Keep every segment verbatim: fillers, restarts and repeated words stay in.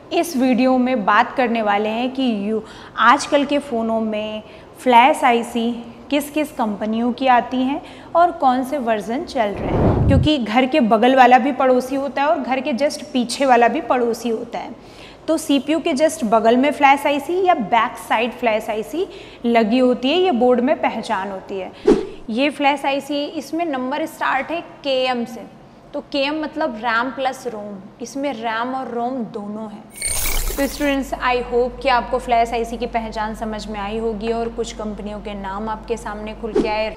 इस वीडियो में बात करने वाले हैं कि यू आजकल के फ़ोनों में फ्लैश आईसी किस किस कंपनियों की आती हैं और कौन से वर्जन चल रहे हैं, क्योंकि घर के बगल वाला भी पड़ोसी होता है और घर के जस्ट पीछे वाला भी पड़ोसी होता है। तो सीपीयू के जस्ट बगल में फ्लैश आईसी या बैक साइड फ्लैश आईसी लगी होती है, ये बोर्ड में पहचान होती है। ये फ्लैश आईसी, इसमें नंबर स्टार्ट है के एम से, तो के एम मतलब रैम प्लस रोम, इसमें रैम और रोम दोनों हैं। तो स्टूडेंट्स, आई होप कि आपको फ्लैश आईसी की पहचान समझ में आई होगी और कुछ कंपनियों के नाम आपके सामने खुल के आए।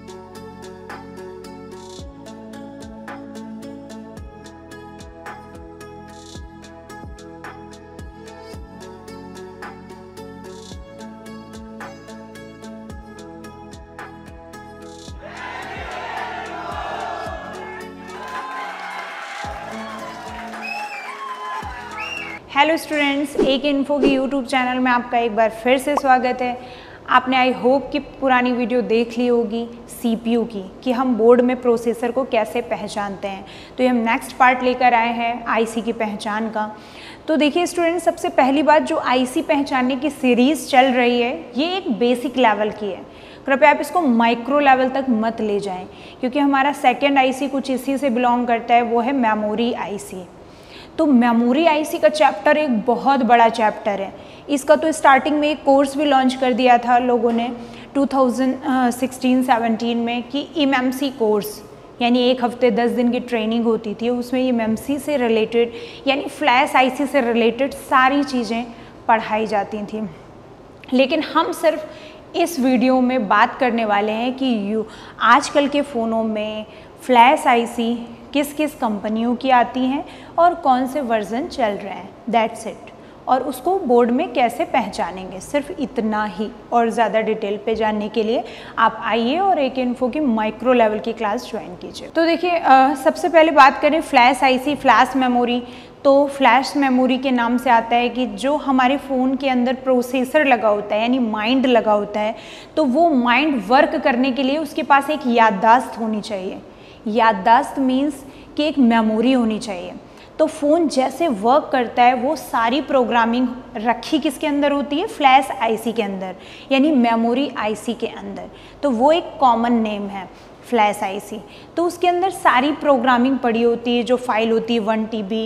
हेलो स्टूडेंट्स, एक इन्फो की यूट्यूब चैनल में आपका एक बार फिर से स्वागत है। आपने आई होप कि पुरानी वीडियो देख ली होगी सीपीयू की, कि हम बोर्ड में प्रोसेसर को कैसे पहचानते हैं। तो ये हम नेक्स्ट पार्ट लेकर आए हैं आईसी की पहचान का। तो देखिए स्टूडेंट्स, सबसे पहली बात, जो आईसी पहचानने की सीरीज़ चल रही है ये एक बेसिक लेवल की है। कृपया आप इसको माइक्रो लेवल तक मत ले जाएं, क्योंकि हमारा सेकेंड आईसी कुछ इसी से बिलोंग करता है, वो है मेमोरी आईसी। तो मेमोरी आईसी का चैप्टर एक बहुत बड़ा चैप्टर है। इसका तो स्टार्टिंग में एक कोर्स भी लॉन्च कर दिया था लोगों ने टू थाउजेंड सिक्सटीन सेवनटीन में, कि एमएमसी कोर्स, यानी एक हफ्ते दस दिन की ट्रेनिंग होती थी। उसमें एमएमसी से रिलेटेड यानी फ्लैश आईसी से रिलेटेड सारी चीज़ें पढ़ाई जाती थी। लेकिन हम सिर्फ इस वीडियो में बात करने वाले हैं कि यू आजकल के फ़ोनों में फ्लैश आईसी किस किस कंपनियों की आती हैं और कौन से वर्जन चल रहे हैं, दैट्स इट। और उसको बोर्ड में कैसे पहचानेंगे, सिर्फ इतना ही। और ज़्यादा डिटेल पे जानने के लिए आप आइए और एक इन्फो की माइक्रो लेवल की क्लास ज्वाइन कीजिए। तो देखिए, सबसे पहले बात करें फ्लैश आईसी, फ्लैश मेमोरी। तो फ्लैश मेमोरी के नाम से आता है कि जो हमारे फ़ोन के अंदर प्रोसेसर लगा होता है, यानी माइंड लगा होता है, तो वो माइंड वर्क करने के लिए उसके पास एक याददाश्त होनी चाहिए। याददाश्त मीन्स कि एक मेमोरी होनी चाहिए। तो फ़ोन जैसे वर्क करता है वो सारी प्रोग्रामिंग रखी किसके अंदर होती है, फ्लैश आईसी के अंदर, यानी मेमोरी आईसी के अंदर। तो वो एक कॉमन नेम है फ्लैश आईसी। तो उसके अंदर सारी प्रोग्रामिंग पड़ी होती है, जो फाइल होती है वन टी बी,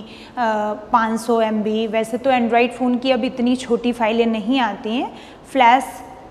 पाँच सौ एम बी। वैसे तो एंड्रॉयड फ़ोन की अब इतनी छोटी फाइलें नहीं आती हैं। फ्लैश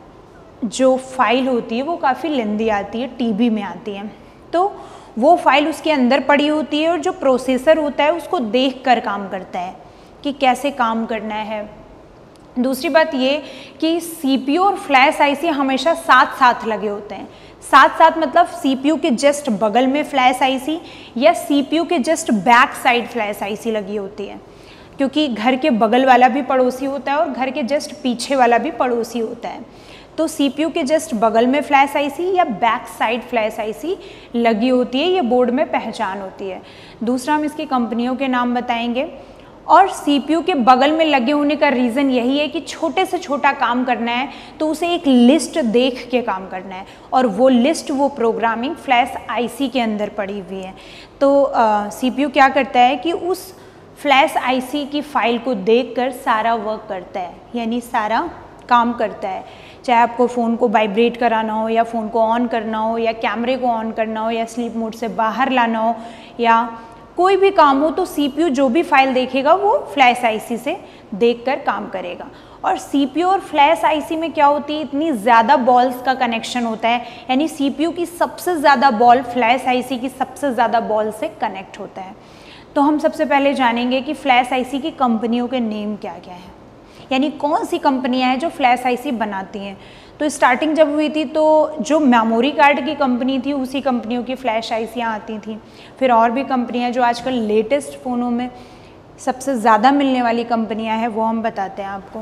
जो फाइल होती है वो काफ़ी लेंदी आती है, टी बी में आती है। तो वो फाइल उसके अंदर पड़ी होती है और जो प्रोसेसर होता है उसको देखकर काम करता है कि कैसे काम करना है। दूसरी बात ये कि सीपीयू और फ्लैश आईसी हमेशा साथ साथ लगे होते हैं। साथ साथ मतलब सीपीयू के जस्ट बगल में फ्लैश आईसी या सीपीयू के just back side flash IC लगी होती है, क्योंकि घर के बगल वाला भी पड़ोसी होता है और घर के जस्ट पीछे वाला भी पड़ोसी होता है। तो सीपीयू के जस्ट बगल में फ्लैश आईसी या बैक साइड फ्लैश आईसी लगी होती है, ये बोर्ड में पहचान होती है। दूसरा, हम इसकी कंपनियों के नाम बताएंगे। और सीपीयू के बगल में लगे होने का रीज़न यही है कि छोटे से छोटा काम करना है तो उसे एक लिस्ट देख के काम करना है, और वो लिस्ट, वो प्रोग्रामिंग फ्लैश आईसी के अंदर पड़ी हुई है। तो सीपीयू क्या करता है कि उस फ्लैश आईसी की फाइल को देखकर सारा वर्क करता है, यानी सारा काम करता है। चाहे आपको फ़ोन को वाइब्रेट कराना हो, या फ़ोन को ऑन करना हो, या कैमरे को ऑन करना हो, या स्लीप मोड से बाहर लाना हो, या कोई भी काम हो, तो सीपीयू जो भी फाइल देखेगा वो फ्लैश आईसी से देखकर काम करेगा। और सीपीयू और फ्लैश आईसी में क्या होती है, इतनी ज़्यादा बॉल्स का कनेक्शन होता है, यानी सीपीयू की सबसे ज़्यादा बॉल फ्लैश आईसी की सबसे ज़्यादा बॉल से कनेक्ट होता है। तो हम सबसे पहले जानेंगे कि फ्लैश आईसी की कंपनियों के नेम क्या क्या हैं, यानी कौन सी कंपनियां हैं जो फ्लैश आईसी बनाती हैं। तो स्टार्टिंग जब हुई थी तो जो मेमोरी कार्ड की कंपनी थी उसी कंपनियों की फ्लैश आईसियाँ आती थी। फिर और भी कंपनियां जो आजकल लेटेस्ट फ़ोनों में सबसे ज़्यादा मिलने वाली कंपनियां हैं वो हम बताते हैं आपको।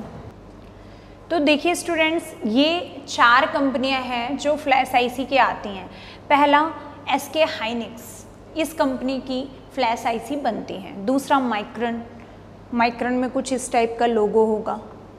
तो देखिए स्टूडेंट्स, ये चार कंपनियां हैं जो फ्लैश आईसी के आती हैं। पहला एसके हाइनिक्स, इस कंपनी की फ्लैश आईसी बनती हैं। दूसरा माइक्रन, माइक्रन में कुछ इस टाइप का लोगो होगा,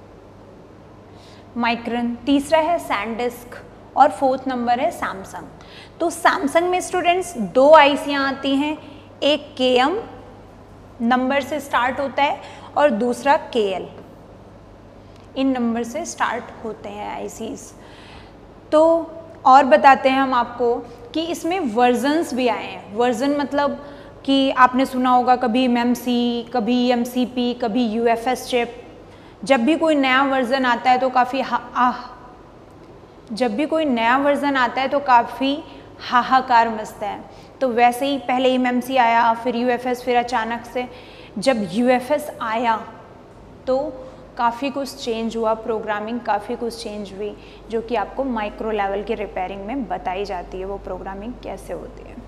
माइक्रन। तीसरा है सैनडिस्क और फोर्थ नंबर है सैमसंग। तो सैमसंग में स्टूडेंट्स दो आईसियाँ आती हैं, एक के एम नंबर से स्टार्ट होता है और दूसरा के एल। इन नंबर से स्टार्ट होते हैं आईसीज। तो और बताते हैं हम आपको कि इसमें वर्जन्स भी आए हैं। वर्जन मतलब कि आपने सुना होगा कभी एम एम सी, कभी एम सी पी, कभी यू एफ एस चिप। जब भी कोई नया वर्जन आता है तो काफ़ी हा जब भी कोई नया वर्जन आता है तो काफ़ी हाहाकार मचता है। तो वैसे ही पहले एम एम सी आया, फिर यू एफ एस, फिर अचानक से जब यू एफ एस आया तो काफ़ी कुछ चेंज हुआ, प्रोग्रामिंग काफ़ी कुछ चेंज हुई, जो कि आपको माइक्रो लेवल के रिपेयरिंग में बताई जाती है वो प्रोग्रामिंग कैसे होती है।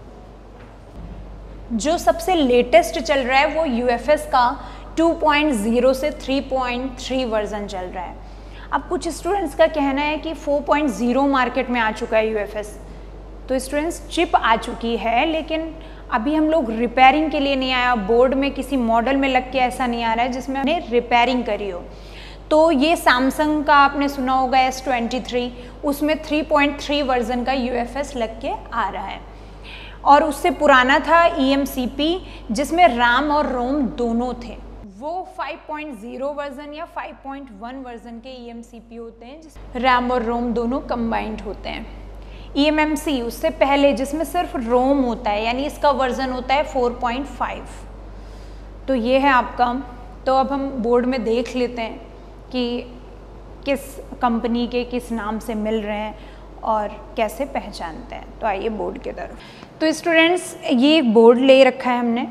जो सबसे लेटेस्ट चल रहा है वो यू एफ एस का टू पॉइंट ज़ीरो से थ्री पॉइंट थ्री वर्जन चल रहा है। अब कुछ स्टूडेंट्स का कहना है कि फोर पॉइंट ज़ीरो मार्केट में आ चुका है यू एफ एस। तो स्टूडेंट्स चिप आ चुकी है, लेकिन अभी हम लोग रिपेयरिंग के लिए नहीं आया, बोर्ड में किसी मॉडल में लग के ऐसा नहीं आ रहा है जिसमें हमने रिपेयरिंग करी हो। तो ये सैमसंग का आपने सुना होगा एस ट्वेंटी थ्री, उसमें थ्री पॉइंट थ्री वर्जन का यू एफ एस लग के आ रहा है। और उससे पुराना था ई एम सी पी, जिसमें रैम और रोम दोनों थे। वो फाइव पॉइंट ज़ीरो वर्जन या फाइव पॉइंट वन वर्जन के ई एम सी पी होते हैं जिसमें रैम और रोम दोनों कंबाइंड होते हैं। ई एम एम सी उससे पहले जिसमें सिर्फ रोम होता है, यानी इसका वर्जन होता है फोर पॉइंट फाइव। तो ये है आपका। तो अब हम बोर्ड में देख लेते हैं कि किस कंपनी के किस नाम से मिल रहे हैं और कैसे पहचानते हैं। तो आइए बोर्ड की तरफ। तो स्टूडेंट्स ये एक बोर्ड ले रखा है हमने,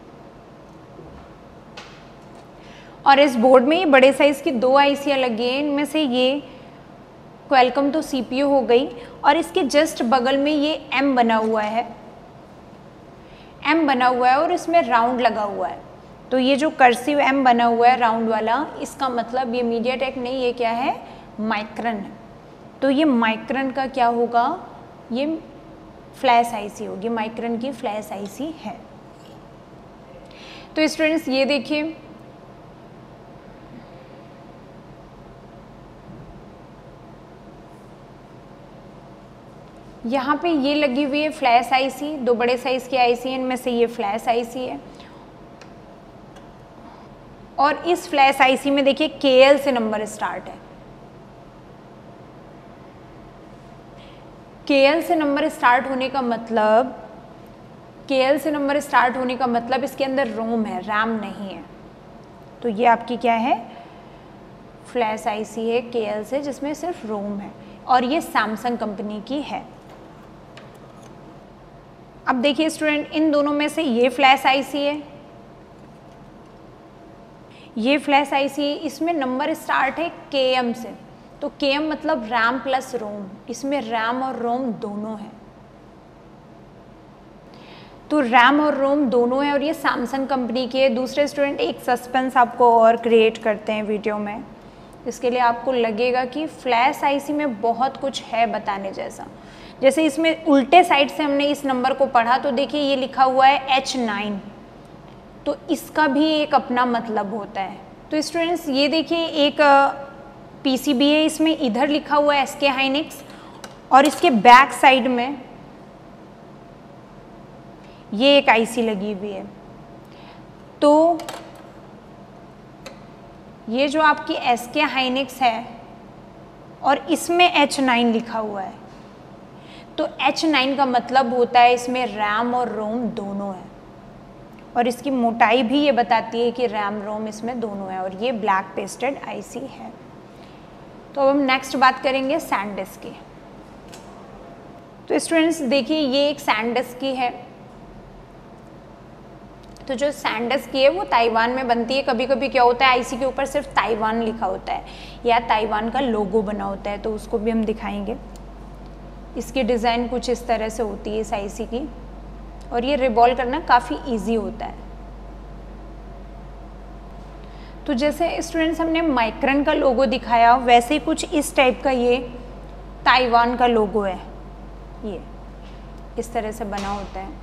और इस बोर्ड में ये बड़े साइज़ की दो आईसियाँ लगी हैं। इनमें से ये क्वेलकम तो सी पी यू हो गई, और इसके जस्ट बगल में ये एम बना हुआ है, एम बना हुआ है और इसमें राउंड लगा हुआ है। तो ये जो कर्सिव एम बना हुआ है राउंड वाला, इसका मतलब ये मीडियाटेक नहीं, ये क्या है, माइक्रन है। तो ये माइक्रन का क्या होगा, ये फ्लैश आईसी होगी, माइक्रन की फ्लैश आईसी है। तो स्टूडेंट्स ये देखिए, यहाँ पे ये लगी हुई है फ्लैश आईसी, दो बड़े साइज की आईसी है, इनमें से ये फ्लैश आईसी है। और इस फ्लैश आईसी में देखिए के एल से नंबर स्टार्ट है। के एल से नंबर स्टार्ट होने का मतलब के एल से नंबर स्टार्ट होने का मतलब इसके अंदर रोम है, रैम नहीं है। तो ये आपकी क्या है, फ्लैश आईसी है के एल से, जिसमें सिर्फ रोम है, और ये सैमसंग कंपनी की है। अब देखिए स्टूडेंट, इन दोनों में से ये फ्लैश आईसी है, ये फ्लैश आईसी है, इसमें नंबर स्टार्ट है के एम से। तो के एम मतलब रैम प्लस रोम, इसमें रैम और रोम दोनों है। तो रैम और रोम दोनों है और ये सैमसंग कंपनी की है। दूसरे स्टूडेंट एक सस्पेंस आपको और क्रिएट करते हैं वीडियो में, इसके लिए आपको लगेगा कि फ्लैश आईसी में बहुत कुछ है बताने जैसा। जैसे इसमें उल्टे साइड से हमने इस नंबर को पढ़ा, तो देखिए ये लिखा हुआ है एच नाइन, तो इसका भी एक अपना मतलब होता है। तो स्टूडेंट्स ये देखिए एक पीसीबी है, इसमें इधर लिखा हुआ है एसके हाइनिक्स, और इसके बैक साइड में ये एक आईसी लगी हुई है। तो ये जो आपकी एसके हाइनिक्स है और इसमें एच नाइन लिखा हुआ है, तो एच नाइन का मतलब होता है इसमें रैम और रोम दोनों है, और इसकी मोटाई भी ये बताती है कि रैम रोम इसमें दोनों है, और ये ब्लैक पेस्टेड आईसी है। तो अब हम नेक्स्ट बात करेंगे सैनडिस्क की। तो स्टूडेंट्स देखिए ये एक सैनडिस्क की है। तो जो सैनडिस्क की है वो ताइवान में बनती है। कभी कभी क्या होता है आईसी के ऊपर सिर्फ ताइवान लिखा होता है या ताइवान का लोगो बना होता है, तो उसको भी हम दिखाएंगे। इसकी डिज़ाइन कुछ इस तरह से होती है इस आईसी की, और ये रिवॉल्व करना काफ़ी इजी होता है। तो जैसे स्टूडेंट्स हमने माइक्रन का लोगो दिखाया, वैसे ही कुछ इस टाइप का ये ताइवान का लोगो है, ये इस तरह से बना होता है।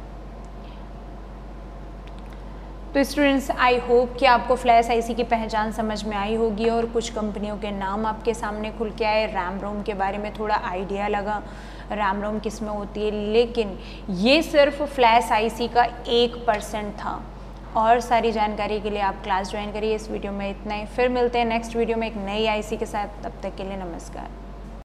तो स्टूडेंट्स आई होप कि आपको फ्लैश आईसी की पहचान समझ में आई होगी और कुछ कंपनियों के नाम आपके सामने खुल के आए, रैम रोम के बारे में थोड़ा आइडिया लगा, रैम रोम किस में होती है। लेकिन ये सिर्फ फ्लैश आईसी का एक परसेंट था, और सारी जानकारी के लिए आप क्लास ज्वाइन करिए। इस वीडियो में इतना ही, फिर मिलते हैं नेक्स्ट वीडियो में एक नई आईसी के साथ। तब तक के लिए नमस्कार।